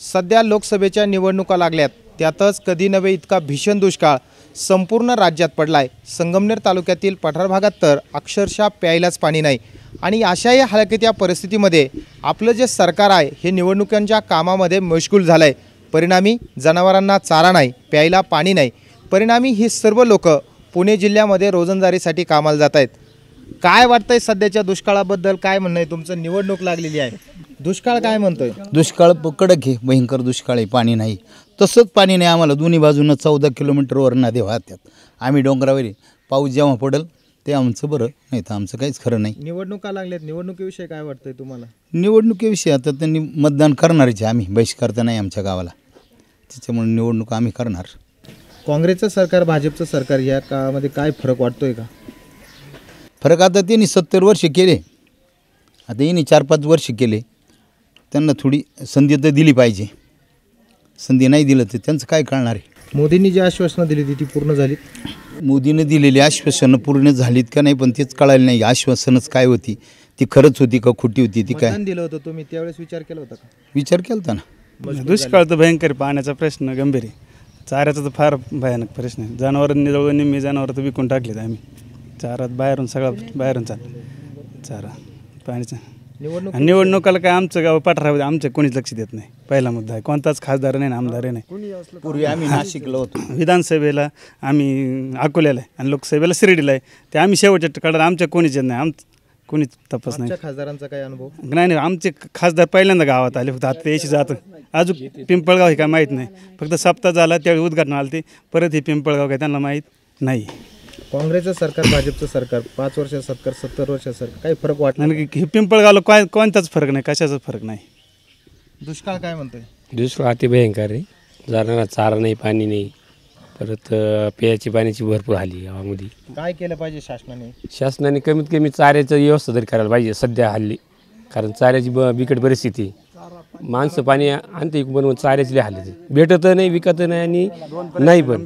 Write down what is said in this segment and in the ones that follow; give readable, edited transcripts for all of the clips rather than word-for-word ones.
सध्या लोकसभेच्या निवडणुका लागल्यात, त्यातच कधी नव्हे इतका भीषण दुष्काळ संपूर्ण राज्यात पडलाय। संगमनेर तालुक्यातील पठार भागात तर अक्षरशः प्यायलाच पाणी नाही आणि अशाही हलक्या परिस्थितीमध्ये आपलं जे सरकार आहे हे निवडणुकांच्या कामामध्ये मशगूल झालंय। परिणामी जनावरांना चारा नाही, प्यायला पाणी नाही। परिणामी ही सर्व लोक पुणे जिल्ह्यामध्ये रोजंदारीसाठी कामाला जात आहेत। काय वाटतंय सध्याच्या दुष्काळाबद्दल, काय म्हणणं आहे तुमचं? निवडणूक लागलेली आहे, दुष्काळ काय म्हणतोय? दुष्काळ कडक आहे, भयंकर दुष्काळ आहे, पाणी नाही। तसंच पाणी नाही आम्हाला, दोन्ही बाजूनं 14 किलोमीटरवर नद्या वाहतात। आम्ही डोंगरावर, पाऊस जेव्हा पडेल ते आमचं बरं, नाही तर आमचं काहीच खरं नाही। निवडणुका लागल्यात, निवडणुकीविषयी काय वाटतंय तुम्हाला? निवडणुकीविषयी आता त्यांनी मतदान करणारच, आम्ही बहिष्कार तर नाही आमच्या गावाला, त्याच्यामुळे निवडणूक आम्ही करणार। काँग्रेसचं सरकार भाजपचं सरकार या काळामध्ये काय फरक वाटतोय का? फरक आता त्यांनी 70 वर्ष केले, आता यांनी 4-5 वर्ष केले, त्यांना थोडी संधी तर दिली पाहिजे। संधी नाही दिलं तर त्यांचं काय कळणार आहे? मोदींनी जी आश्वासनं दिली ती पूर्ण झालीत? मोदीने दिलेली आश्वासनं पूर्ण झालीत का नाही पण तेच कळायला नाही। आश्वासनच काय होती, ती खरंच होती का खोटी होती, ती काय दिलं होतं तुम्ही त्यावेळेस विचार केला होता का? विचार केला होता ना। दुष्काळ तर भयंकर, पाण्याचा प्रश्न गंभीर आहे, चाऱ्याचा तर फार भयानक प्रश्न आहे। जनावरांनी जवळ निम्मी जनावर तर विकून टाकलेत आम्ही, चारात बाहेरून सगळं बाहेरून चारा पाण्याचा। निवडणुकाला काय आमचं गाव पठारामध्ये आमच्या कोणीच लक्ष देत नाही, पहिला मुद्दा आहे। कोणताच खासदार नाही, आमदार नाही। पूर्वी आम्ही नाशिकला होतो, विधानसभेला आम्ही अकोल्याला आहे आणि लोकसभेला शिर्डीला आहे, ते आम्ही शेवटच्या काळात आमच्या कोणीच येत नाही, कोणीच तपास नाही। खासदारांचा काय अनुभव नाही? आमचे खासदार पहिल्यांदा गावात आले, फक्त आता यायची जातं। अजून पिंपळगाव हे काय माहीत नाही, फक्त सप्ताह झाला त्यावेळी उद्घाटन आलं, ते परत हे पिंपळगाव काय त्यांना माहीत नाही। काँग्रेसचं सरकार भाजपचं सरकार, 5 वर्ष सरकार 70 वर्ष सरकार, काही फरक वाटला नाही? हे पिंपळगावला काय कोणताच फरक नाही, कशाचाच फरक नाही। दुष्काळ काय म्हणतोय? दुष्काळ अति भयंकर आहे, जनावरांना चारा नाही, पाणी नाही, परत प्यायची पाण्याची भरपूर हाली गावामध्ये। काय केलं पाहिजे शासनाने? शासनाने कमीत कमी चाऱ्याचं व्यवस्था तरी करायला पाहिजे सध्या हल्ली, कारण चाऱ्याची बिकट परिस्थिती। माणसं पाणी आणते बनवून चाऱ्याची हाली, भेटत नाही, विकत नाही आणि नाही पण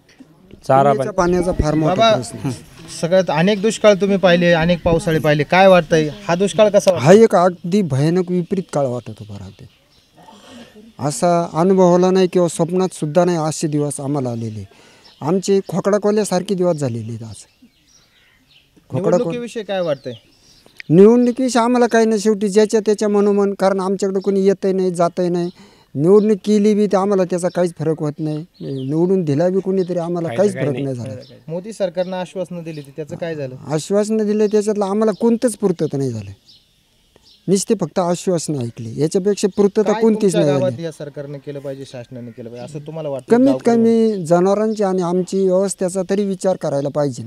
चारा पाण्याचा फार मोठा प्रश्न। सगळ्यात अनेक दुष्काळ तुम्ही पाहिले, अनेक पावसाळे पाहिले, काय वाटतंय हा दुष्काळ कसा? हा एक अगदी भयानक विपरीत काळ वाटत होता राहते, असा अनुभवला नाही किंवा स्वप्नात सुद्धा नाही असे दिवस आम्हाला आलेले। आमचे खोकडा कोल्यासारखे दिवस झालेले आज। निवडणुकीविषयी काय वाटतंय? निवडणुकीविषयी आम्हाला काही नाही, शेवटी ज्याच्या त्याच्या मनोमन, कारण आमच्याकडे कोणी येतही नाही, जातही नाही। निवडणूक केली बी तर आम्हाला त्याचा काहीच फरक होत नाही, निवडून दिला बी कोणीतरी आम्हाला काहीच फरक नाही झाला। मोदी सरकारनं आश्वासनं दिली होती, त्याचं काय झालं? आश्वासनं दिले त्याच्यातलं आम्हाला कोणतंच पूर्तता नाही झालं, नुसते फक्त आश्वासनं ऐकली, याच्यापेक्षा पूर्तता कोणतीच नाही झाली। या सरकारने केलं पाहिजे, शासनाने केलं पाहिजे असं तुम्हाला वाटतं? कमीत कमी जनावरांची आणि आमची व्यवस्थेचा तरी विचार करायला पाहिजे,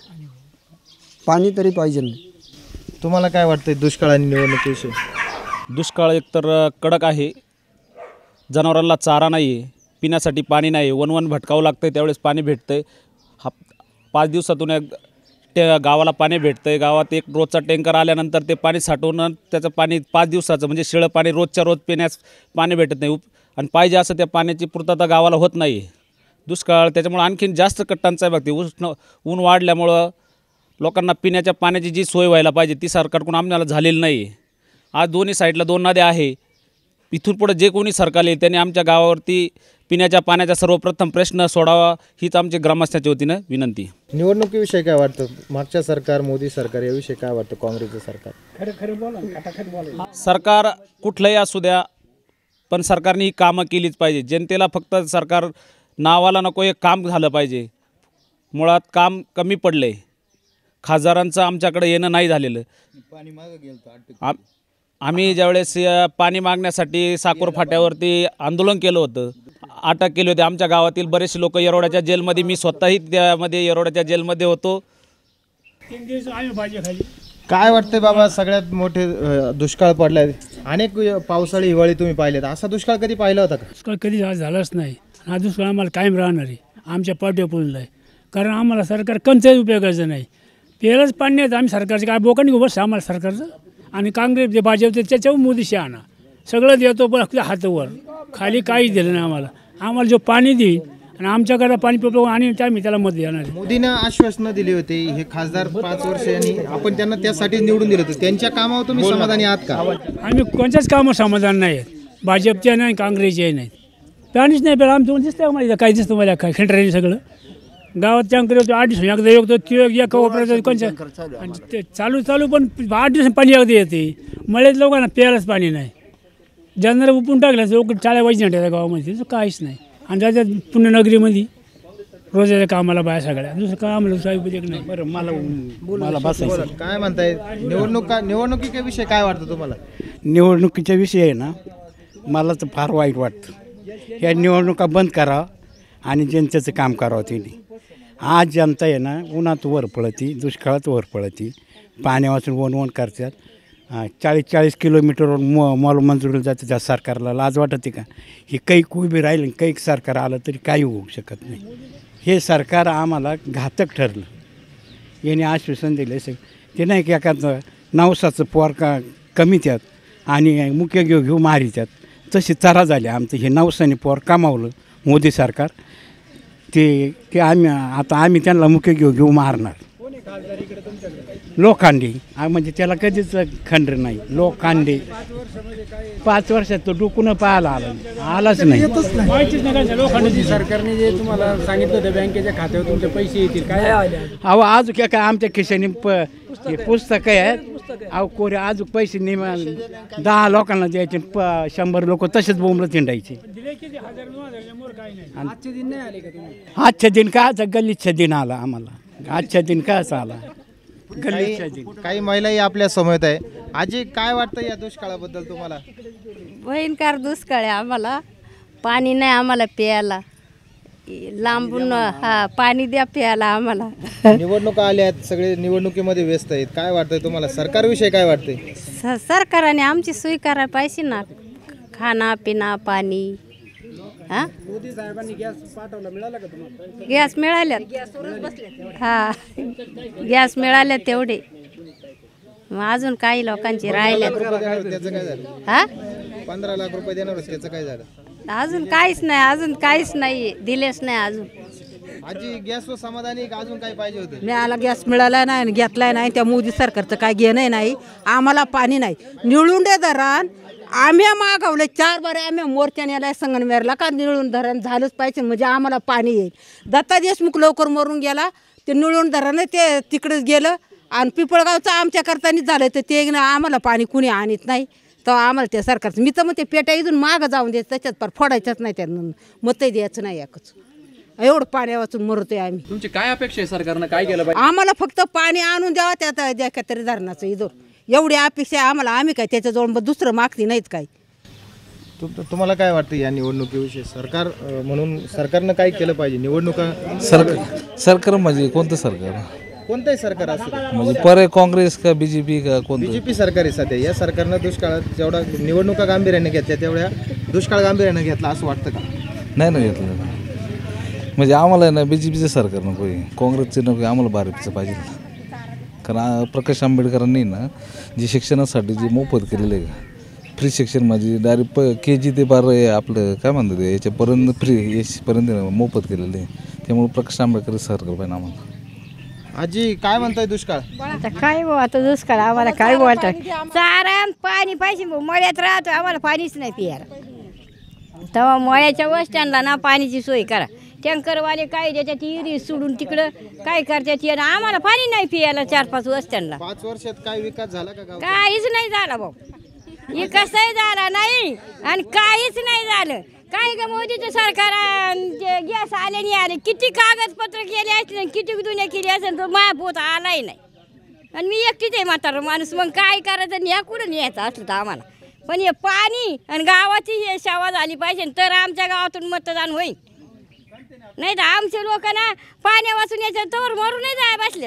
पाणी तरी पाहिजे। तुम्हाला काय वाटतंय दुष्काळ आणि निवडणुकीविषयी? दुष्काळ एकतर कडक आहे, जनावरांना चारा नाही आहे, पिण्यासाठी पाणी नाही, वन भटकावं लागतं आहे, त्यावेळेस पाणी भेटतं आहे। 5 दिवसातून गावाला पाणी भेटतं आहे। गावात एक रोजचा टँकर आल्यानंतर ते पाणी साठवून त्याचं पाणी 5 दिवसाचं म्हणजे शिळं पाणी रोजच्या रोज पिण्यास पाणी भेटत नाही, आणि पाहिजे असं त्या पाण्याची पूर्तता गावाला होत नाही। दुष्काळ त्याच्यामुळे आणखीन जास्त टंचाई बघते, ऊन वाढल्यामुळं लोकांना पिण्याच्या पाण्याची जी सोय व्हायला पाहिजे ती सरकारकडून आम्हाला झालेली नाही। आज दोन्ही साईडला 2 नद्या आहे, इथून पुढे जे कोणी सरकार येईल त्यांनी आमच्या गावावरती पिण्याच्या पाण्याचा सर्वप्रथम प्रश्न सोडावा, हीच आमच्या ग्रामस्थांच्या वतीनं विनंती। निवडणुकीविषयी काय वाटतं? मागच्या सरकार, मोदी सरकार याविषयी काय वाटतं? काँग्रेसचं सरकार? सरकार कुठलंही असू द्या, पण सरकारने ही कामं केलीच पाहिजे। जनतेला फक्त सरकार नावाला नको, एक काम झालं पाहिजे। मुळात काम कमी पडलं आहे, खासदारांचं आमच्याकडे येणं नाही झालेलं। आम्ही ज्यावेळेस पाणी मागण्यासाठी साकोर फाट्यावरती आंदोलन केलं होतं, अटक केली होती, आमच्या गावातील बरेचसे लोक येरोड्याच्या जेलमध्ये, मी स्वतःही त्यामध्ये येरोड्याच्या जेलमध्ये होतो। काय वाटतंय बाबा, सगळ्यात मोठे दुष्काळ पडलाय, अनेक पावसाळी हिवाळी तुम्ही पाहिलेत, असा दुष्काळ कधी पाहिला होता का? दुष्काळ कधी झालाच नाही, हा दुष्काळ आम्हाला कायम राहणार आहे, आमच्या पाठीवर पुरला आहे, कारण आम्हाला सरकार कोणत्याही उपयोगाचं नाही। प्यायलाच पाणी नाही, आम्ही सरकारचे काय बोकांनी बस आम्हाला सरकारचं, आणि काँग्रेस जे भाजप त्याच्यावर मोदी शहाणा सगळं देतो, पण हातावर खाली काहीच दिलं नाही आम्हाला जो पाणी देईल आणि आमच्याकडे पाणी पितो आणि आम्ही त्याला मत देणार। मोदीनं आश्वासनं दिली होती, हे खासदार 5 वर्षांनी आपण त्यांना त्यासाठी निवडून दिलं होतं, त्यांच्या कामावर तुम्ही समाधानी आहात का? आम्ही कोणत्याच कामावर समाधान नाही आहेत, भाजपच्या नाही काँग्रेसच्याही नाही. पाणीच नाही प्यायला. आमचं दिसतं मला काय दिसतं मला काय खंडरायचं सगळं गावात टँकर येतो 8 दिवस एकदा येतो ते एका वापरायचं कोणच्या आणि ते चालू पण 8 दिवस पाणी एकदा येते. मळ्यात लोकांना प्यायलाच पाणी नाही. ज्यांना उपटून टाकलं लोक चाळ्या वाजणार त्या गावामध्ये तर काहीच नाही. आणि त्याच्यात पुण्यनगरीमध्ये रोजाच्या कामाला बाया सगळ्या दुसरं काय आम्हाला दुसरा उपयोग नाही. बरं मला बसायचं. काय म्हणताय निवडणुकीच्या विषय काय वाटतं तुम्हाला? निवडणुकीचा विषय आहे ना, मला तर फार वाईट वाटतं. ह्या निवडणुका बंद करावं आणि जनतेचं काम करावं त्यांनी. आज जनता आहे ना उन्हात वर पळती, दुष्काळात वर पळती, पाण्यावाचून वन करतात. 40-40 किलोमीटरवर मॉल मंजुरीला जाते. त्या सरकारला लाज वाटते का? ही कैक उभी राहील, कैक सरकार आलं तरी काही होऊ शकत नाही. हे सरकार आम्हाला घातक ठरलं. याने आश्वासन दिले ते नाही की एखादं नवसाचं पोर कमी त्यात आणि मुख्य घेऊ मारी त्यात. तशी तरा झाली आमचं. हे नवसाने पोर कमावलं मोदी सरकार. ते आम्ही त्यांना मुख्य घेऊ मारणार. लोखंडे म्हणजे त्याला कधीच खंड नाही. लोखंडे 5 वर्षात तो डुकून पाहायला आलाच नाही. सरकारने जे तुम्हाला सांगितलं होतं बँकेच्या खात्यावर तुमचे पैसे येतील काय? अहो अजून काय आमच्या खिशाने पुस्तकं आहेत. अहो कोरे अजून पैसे 10 लोकांना द्यायचे. 100 लोक तसेच बोंबलं थिंडायचे. आजचे दिन नाही आले का तुम्ही? आजच्या दिन काय गल्लीच्या दिन आला आम्हाला. आजच्या दिन कायच आला गल्लीच्या दिन. काही महिलाही आपल्या समोर आहे. आजी काय वाटतं या दुष्काळाबद्दल तुम्हाला? भयंकर दुष्काळ आहे. आम्हाला पाणी नाही आम्हाला प्यायला. लांबून पाणी द्या प्यायला आम्हाला. निवडणुका आल्या आहेत, सगळे निवडणुकीमध्ये व्यस्त आहेत. काय वाटतंय तुम्हाला? सरकारविषयी काय वाटतंय? सरकारने आमची सोय करायला पाहिजे ना. खाना पिना पाणी. मोदी साहेबांनी गॅस पाठवला, मिळाला का तुम्हाला? गॅस मिळाल्यात. गॅस मिळाल्या तेवढे. मग अजून काही लोकांची राहिल्यात. त्याचं काय झालं? 15 लाख रुपये देणार होते, त्याचं काय झालं? अजून काहीच नाही दिलेच नाही अजून. आजी गॅसवर समाधानी का अजून काय पाहिजे होतं? मिळाला गॅस मिळाला नाही, घेतलाय नाही. त्या मोदी सरकारचं काय घेणं नाही. आम्हाला पाणी नाही. निळून दे धरण आम्ही मागवले 4 बारे. आम्ही मोर्चाने आलाय संगमनेरला का निळून धरण झालंच पाहिजे म्हणजे आम्हाला पाणी येईल. दत्ता देशमुख लवकर मरून गेला. ते निळून धरण ते तिकडेच गेलं. आणि पिपळगावचं आमच्या करतानीच झालं तर ते आम्हाला पाणी कुणी आणत नाही. तर आम्हाला त्या सरकारचं मी तर मग ते पेट्या इथून मागं जाऊन द्यायचं. त्याच्यात पर फोडायचंच नाही. त्यांना मतही द्यायचं नाही. एकच एवढं पाण्या वाचून मरतोय आम्ही. तुमची काय अपेक्षा आहे? सरकारनं काय केलं पाहिजे? आम्हाला फक्त पाणी आणून द्यावं त्यात द्या तरी धरणाचं इथं एवढी अपेक्षा आहे आम्हाला. आम्ही काय त्याच्याजवळ दुसरं मागती नाहीत काय. तुम्हाला काय वाटतं या निवडणुकीविषयी? सरकार म्हणून सरकारनं काय केलं पाहिजे? निवडणुका सरकार म्हणजे कोणतं सरकार? कोणतंही सरकार असतं म्हणजे पर्याय काँग्रेस का बीजेपी का कोणतं? बीजेपी सरकार आहे सध्या. या सरकारनं दुष्काळात जेवढा निवडणुका गांभीर्याने घेतल्या तेवढ्या दुष्काळ गांभीर्याने घेतला असं वाटतं का? नाही घेतलं. म्हणजे आम्हाला ना बीजेपीचं सरकार नको आहे, काँग्रेसचं नको आहे. आम्हाला भाजपचं पाहिजे. कारण प्रकाश आंबेडकरांनी ना जे शिक्षणासाठी जे मोफत केलेलं आहे फ्री शिक्षण म्हणजे डायरेक्ट KG ते 12 आपलं काय म्हणतात ते याच्यापर्यंत फ्री यापर्यंत मोफत केलेलं आहे. त्यामुळे प्रकाश आंबेडकर सरकार पाहिजे आम्हाला. आजी काय म्हणताय दुष्काळ? आता काय आता दुष्काळ आम्हाला काय बोलतात. चारा पाणी पाहिजे. मळ्यात राहतो आम्हाला पाणीच नाही प्यायला. तेव्हा मळ्याच्या वस्त्यांना ना पाण्याची सोय करा. टँकरवाले काय देतात इरी सोडून तिकडं काय करतात. आम्हाला पाणी नाही प्यायला 4-5 वस्त्यांना. 5 वर्षात काय विकास झाला का? काहीच नाही झाला भाऊ. विकासही झाला नाही आणि काहीच नाही झालं. काय का मोदीचं सरकार गॅस आले नाही आले. किती कागदपत्र केले असले किती दुनिया केली असेल तो मायापोत आलाही नाही. आणि मी एकटीच आहे म्हातारा माणूस. मग काय करायचं आणि ह्या कुठं न्यायचं असलं तर आम्हाला. पण हे पाणी आणि गावाची हे सेवा झाली पाहिजे तर आमच्या गावातून मतदान होईल. नाही तर आमचे लोक ना पाण्या वाचून यायचं तर मरूनही जाय बसलेत.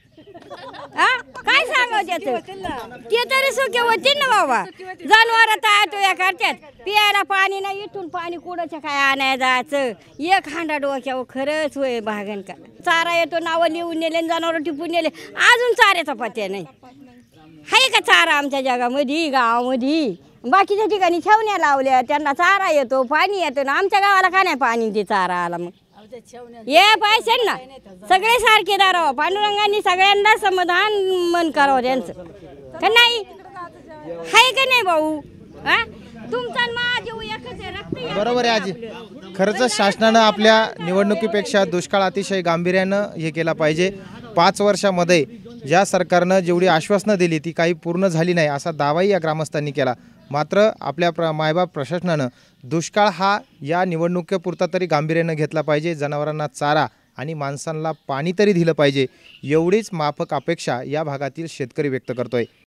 काय सांगावं त्याचं? ते तरी सुखे होतील ना बाबा. जनावर तया करतात प्यायला पाणी नाही. इथून पाणी कुडाच्या काय आणायला जायचं. एक हांडा डोक्यावर खरंच होय भागन का. चारा येतो नावं लिहून नेले जनावर टिपून नेले. अजून चाऱ्याचा पत्या नाही. आहे का चारा आमच्या जगामध्ये गावामध्ये? बाकीच्या ठिकाणी छावण्या लावल्या त्यांना चारा येतो पाणी येतो ना. आमच्या गावाला का नाही पाणी ते चारा आला? मग ये पाहिजे ना सगळे सारखे दारावं. पांडुरंगांनी सगळ्यांना समाधान मन करावं त्यांचं का नाही? आहे का नाही भाऊ? तुमचा माझी बरोबर आहे आजी. खरंच शासनानं आपल्या निवडणुकीपेक्षा दुष्काळ अतिशय गांभीर्यानं हे केला पाहिजे. 5 वर्षामध्ये ज्या सरकारनं जेवढी आश्वासनं दिली ती काही पूर्ण झाली नाही असा दावाही या ग्रामस्थांनी केला. मात्र आपल्या मायबाप प्रशासनानं दुष्काळ हा या निवडणुकीपुरता तरी गांभीर्यानं घेतला पाहिजे. जनावरांना चारा आणि माणसांना पाणी तरी दिलं पाहिजे एवढीच माफक अपेक्षा या भागातील शेतकरी व्यक्त करतोय.